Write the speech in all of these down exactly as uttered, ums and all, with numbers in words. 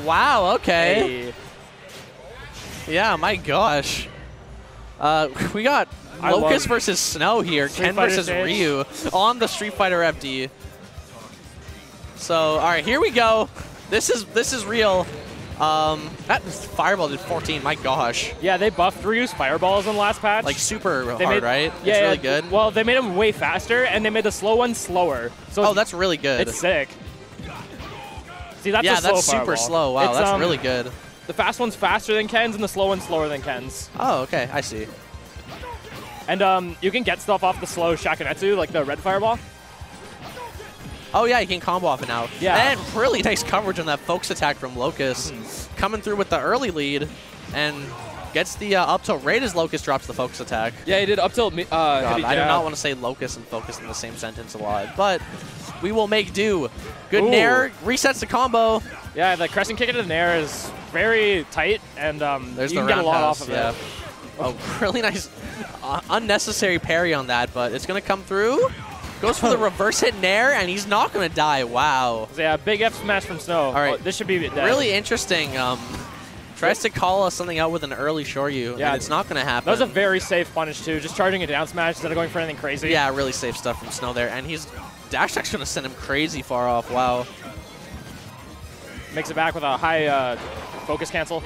Wow, okay. Hey. Yeah, my gosh. Uh, we got I Locust love versus Snow here, Street Ken Fighter versus stage. Ryu on the Street Fighter F D. So, all right, here we go. This is this is real. Um, that Fireball did fourteen. My gosh, Yeah, they buffed Ryu's fireballs in the last patch. like super They hard, made, right? Yeah, it's really yeah. good. Well, they made them way faster, and they made the slow ones slower. So Oh, that's really good. it's sick. See, that's yeah, a slow that's super fireball. slow. Wow, It's, that's um, really good. The fast one's faster than Ken's, and the slow one's slower than Ken's. Oh, okay, I see. And um, you can get stuff off the slow Shakinetsu, like the red fireball. Oh yeah, you can combo off it now. Yeah. And really nice coverage on that focus attack from Locust. Mm-hmm. Coming through with the early lead and gets the uh, up tilt right as Locust drops the focus attack. Yeah, he did up tilt. Uh, God, I do not want to say Locust and Focus in the same sentence a lot, but we will make do. Good Ooh. nair, resets the combo. Yeah, the crescent kick into the nair is very tight, and um, There's you the can get a lot roundhouse, off of yeah. it. Oh, really nice, uh, unnecessary parry on that, but it's going to come through. Goes for the reverse hit nair, and he's not going to die. Wow. So yeah, big F smash from Snow. All right. Oh, this should be dead. Really interesting. Um, tries to call us something out with an early Shoryu, Yeah. and it's not going to happen. That was a very safe punish, too. Just charging a down smash instead of going for anything crazy. Yeah, really safe stuff from Snow there, and he's dash attack's going to send him crazy far off. Wow. Makes it back with a high uh, focus cancel.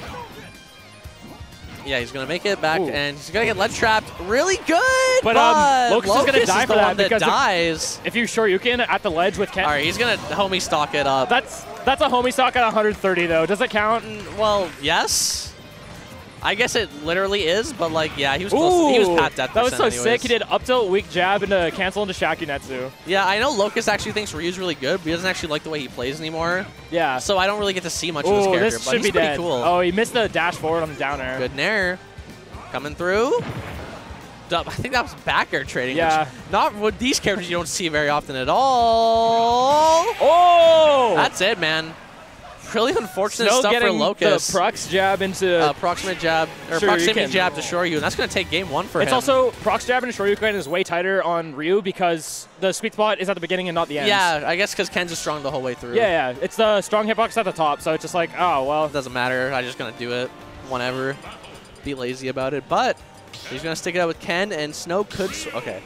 Yeah, he's going to make it back, Ooh. and he's going to get ledge trapped. Really good, But, but, um, Locust is gonna die the for that one that because of- dies. If you Shoryuken at the ledge with Ken, All right, he's going to homie stock it up. that's that's a homie stock at one hundred thirty, though. Does it count? Well, yes. I guess it literally is, but like, yeah, he was close. He was pat death that was so percent sick. anyways. He did up tilt, weak jab, into cancel into Shakunetsu. Yeah, I know Locust actually thinks Ryu's really good, but he doesn't actually like the way he plays anymore. Yeah. So I don't really get to see much of this Ooh, character, this but should he's be pretty dead. cool. Oh, he missed the dash forward on the down air. Good nair. Coming through. Dub- I think that was back air trading. Yeah. Which not with these characters you don't see very often at all. Oh! That's it, man. Really unfortunate Snow stuff for getting Locust. the Prox jab into... uh, proximate jab, or Sure, proximity you can. jab to Shoryu, and that's going to take game one for it's him. also, Prox jab into Shoryuken is way tighter on Ryu because the sweet spot is at the beginning and not the end. Yeah, I guess because Ken's is strong the whole way through. Yeah, yeah. It's the strong hitbox at the top, so it's just like, oh, well. It doesn't matter. I'm just going to do it whenever. Be lazy about it. But he's going to stick it out with Ken, and Snow could... s- Okay.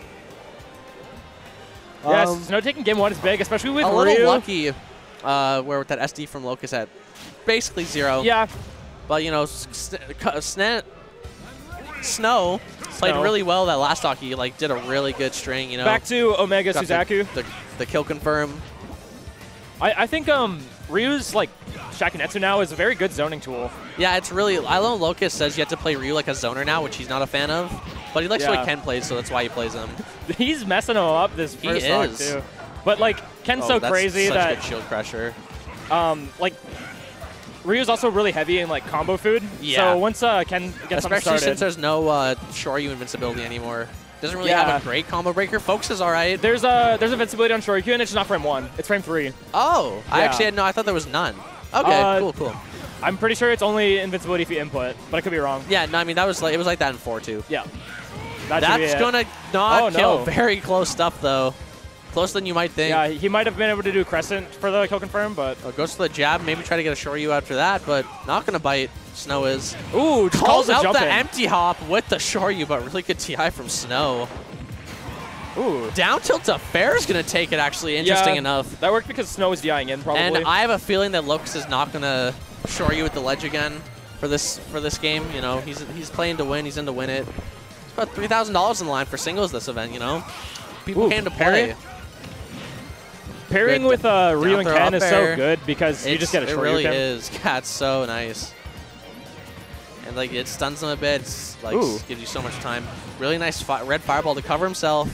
Yes, Um, Snow taking game one is big, especially with a Ryu. little lucky uh, where with that S D from Locust at basically zero. Yeah. But, you know, s- s- Sna- Snow played Snow. really well that last stock. He, like, did a really good string, you know. Back to Omega Got Suzaku. The, the, the kill confirm. I, I think um, Ryu's, like, Shakinetsu now is a very good zoning tool. Yeah, it's really... I know Locust says you have to play Ryu like a zoner now, which he's not a fan of. But he likes the Yeah. way Ken plays, so that's why he plays him. He's messing him up this He first stock, is. too. But, like, Ken's Oh, so that's crazy such that, good shield pressure. um, like, Ryu's also really heavy in, like, combo food. Yeah. So once uh, Ken gets something Especially started... since there's no uh, Shoryu invincibility anymore. Doesn't really Yeah. have a great combo breaker. Focus is all right. There's a there's invincibility on Shoryuken, it's not frame one. It's frame three. Oh, I Yeah. actually had no. I thought there was none. Okay, Uh, cool, cool. I'm pretty sure it's only invincibility if you input, but I could be wrong. Yeah, no, I mean that was like it was like that in four too. Yeah. That should be That's it. gonna not Oh, kill. no. Very close stuff though. Closer than you might think. Yeah, he might have been able to do Crescent for the kill confirm, but... Oh, goes for the jab. Maybe try to get a Shoryu after that, but not gonna bite. Snow is. Ooh, just Calls calls a out jump the in. empty hop with the Shoryu, but really good T I from Snow. Ooh. Down tilt to Fair is gonna take it. Actually, interesting Yeah, enough. That worked because Snow was DIing in, probably. And I have a feeling that Locust is not gonna Shoryu with the ledge again for this for this game. You know, he's he's playing to win. He's in to win it. It's about three thousand dollars in the line for singles this event. You know, people Ooh, came to parry? play. Pairing Good with uh, Ryu down and throw Ken up is air. so good because you It's- just get a It Shoryuken. really is. Yeah, it's so nice. And like it stuns him a bit. It's like Ooh. gives you so much time. Really nice fi red fireball to cover himself.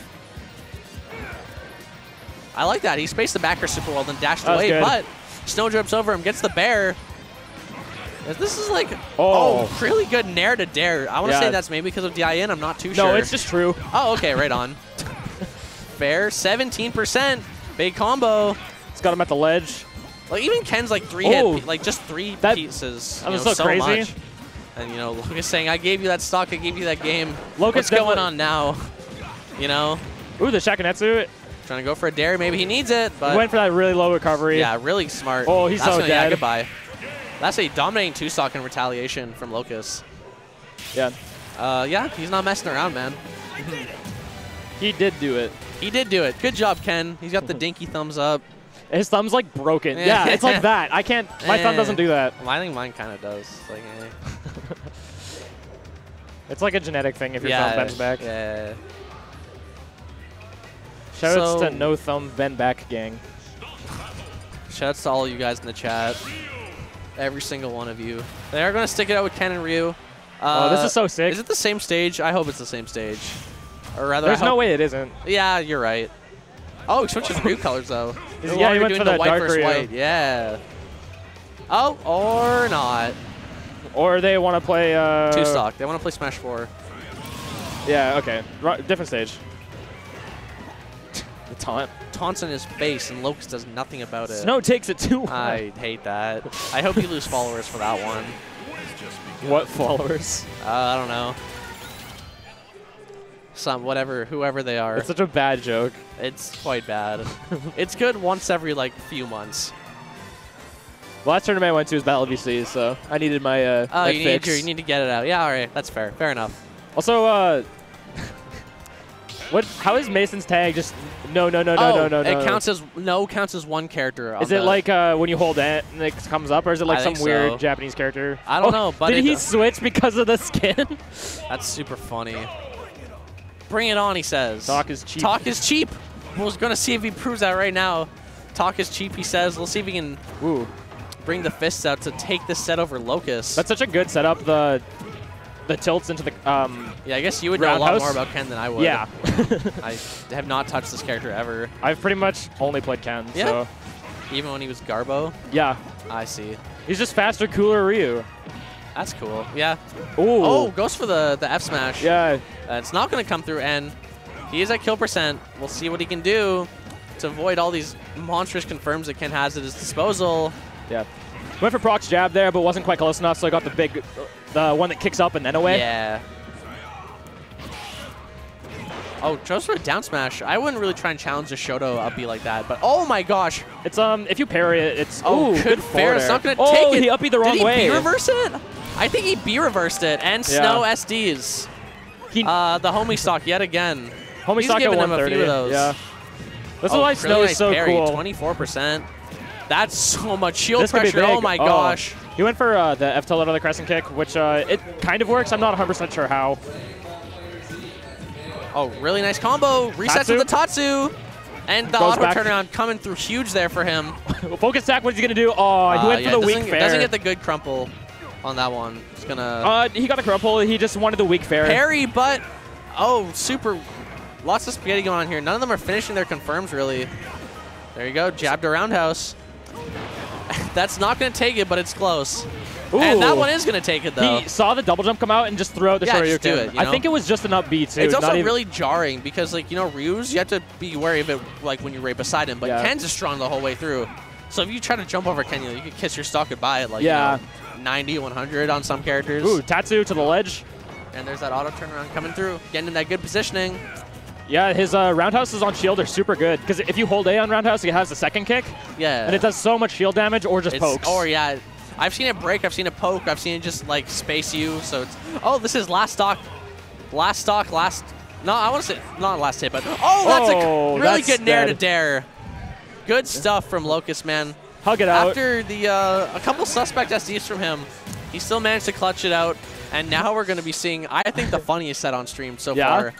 I like that. He spaced the backer super well, then dashed That was away. good. But Snow drips over him, gets the bear. This is like Oh. oh, really good nair to dare. I want to Yeah. say that's maybe because of D I N. I'm not too No, sure. it's just true. Oh, okay, right on. Fair, seventeen percent. Big combo. It's got him at the ledge. Like even Ken's like three Oh. hit, like just three That- pieces. that you was know, so crazy. much. And you know, Locust saying, "I gave you that stock. I gave you that game. Locust What's going definitely- on now?" You know, Ooh, the Shakinetsu. trying to go for a dare. Maybe he needs it, He but went for that really low recovery. yeah, really smart. Oh, he's That's so gonna, yeah, dead. goodbye. That's a dominating two-stock in retaliation from Locust. Yeah. Uh, yeah, he's not messing around, man. He did do it. He did do it. Good job, Ken. He's got the dinky thumbs up. His thumb's like broken. Yeah, it's like that. I can't. My thumb doesn't do that. Well, I think mine kind of does. Like, eh. It's like a genetic thing if your yeah, thumb bends back. Yeah. Shoutouts So- to No Thumb Bend Back gang. Shouts to all you guys in the chat. Every single one of you. They are going to stick it out with Ken and Ryu. Uh, Oh, this is so sick. Is it the same stage? I hope it's the same stage. Or rather, There's I no hope- way it isn't. Yeah, you're right. Oh, he switches Ryu colors, though. He's- No yeah, he longer went doing for the white dark versus Ryu. white. Yeah. Oh, or not. Or they want to play. Uh, Two stock. They want to play Smash four. Yeah. Okay. R different stage. The taunt. Taunts in his face, and Locust does nothing about it. Snow takes it too. I hate that. I hope you lose followers for that one. What followers? Uh, I don't know. Some, whatever, whoever they are. It's such a bad joke. It's quite bad. It's good once every, like, few months. The last tournament I went to was Battle of B C, so I needed my, uh, Oh, my you need, fix. your, you need to get it out. Yeah, all right. That's fair. Fair enough. Also, uh, what? How is Mason's tag just no, no, no, no, oh, no, no, it no? counts as, no counts as one character. on Is it the- like uh, when you hold it and it comes up, or is it like I some think weird so. Japanese character? I don't Oh, know, but did it he does- switch because of the skin? That's super funny. Bring it on, he says. Talk is cheap. Talk is cheap. We're going to see if he proves that right now. Talk is cheap, he says. We'll see if he can Ooh, bring the fists out to take this set over Locust. that's such a good setup. The the tilts into the um. yeah, I guess you would know a lot Roundhouse? more about Ken than I would. Yeah. I have not touched this character ever, I've pretty much only played Ken. Yeah. So even when he was Garbo. yeah, I see. he's just faster, cooler Ryu. That's cool. Yeah. Ooh. Oh, goes for the, the F smash. Yeah. Uh, it's not going to come through, and he is at kill percent. We'll see what he can do to avoid all these monstrous confirms that Ken has at his disposal. Yeah. Went for Proc's jab there, but wasn't quite close enough, so I got the big, the one that kicks up and then away. Yeah. Oh, goes for a down smash. I wouldn't really try and challenge a Shoto up B like that, but oh my gosh. It's um, if you parry it, it's Oh, ooh, good fair. forward It's air. not going to oh, take it. he up B the wrong Did he way. B reverse it? I think he B reversed it, and Yeah. Snow S Ds. He, Uh, the homie stock yet again. homie he's stock at giving him one a thirty. few of those. Yeah. This is Oh, why really Snow nice is so parry, cool. twenty-four percent. That's so much shield This could be pressure. big. Oh my gosh. He went for uh, the F tilt out of the crescent kick, which uh, it kind of works. I'm not one hundred percent sure how. Oh, really nice combo. Resets Tatsu? with the Tatsu. And the Goes auto back. turnaround coming through huge there for him. Focus attack, what is he going to do? Oh, he Uh, went yeah, for the weak doesn't, fair. doesn't get the good crumple on that one. It's going to uh, he got a crumple. He just wanted the weak fair. parry, but oh, super. Lots of spaghetti going on here. None of them are finishing their confirms, really. There you go. Jab to roundhouse. That's not going to take it, but it's close. Ooh. And that one is going to take it, though. He saw the double jump come out and just threw out the Yeah, Shoryuken. just do it, you I know? think it was just an up B, too. It's also not even- really jarring because, like, you know, Ryu's, you have to be wary of it, like, when you're right beside him. But Yeah. Ken's is strong the whole way through. So if you try to jump over Ken, you, know, you could kiss your stock goodbye at, like, Yeah. you know, ninety, one hundred on some characters. Ooh, Tatsu to the ledge. And there's that auto turnaround coming through, getting in that good positioning. Yeah, his uh, roundhouses on shield are super good because if you hold A on roundhouse, he has the second kick, Yeah. and it does so much shield damage or just It's- pokes. Or, yeah. I've seen it break. I've seen it poke. I've seen it just, like, space you. So it's, oh, this is last stock. Last stock, last. No, I want to say, not last hit, but. Oh, that's Oh, a really that's good nair to dead. dare. Good stuff from Locust, man. Hug it out. After the uh, a couple suspect S Ds from him, he still managed to clutch it out. And now we're going to be seeing, I think, the funniest set on stream so Yeah? far.